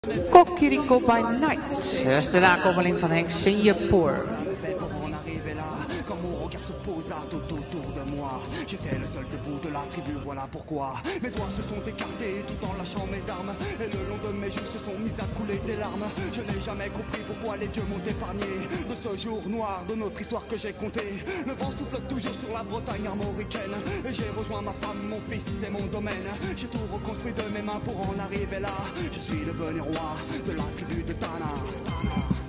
Kokiriko by Night. Dat is de nakomeling van Henk Singapore. Quand mon regard se posa tout autour de moi, j'étais le seul debout de la tribu, voilà pourquoi mes doigts se sont écartés tout en lâchant mes armes, et le long de mes joues se sont mis à couler des larmes. Je n'ai jamais compris pourquoi les dieux m'ont épargné de ce jour noir de notre histoire que j'ai compté. Le vent souffle toujours sur la Bretagne armoricaine, et j'ai rejoint ma femme, mon fils et mon domaine. J'ai tout reconstruit de mes mains pour en arriver là. Je suis devenu roi de la tribu de Tana.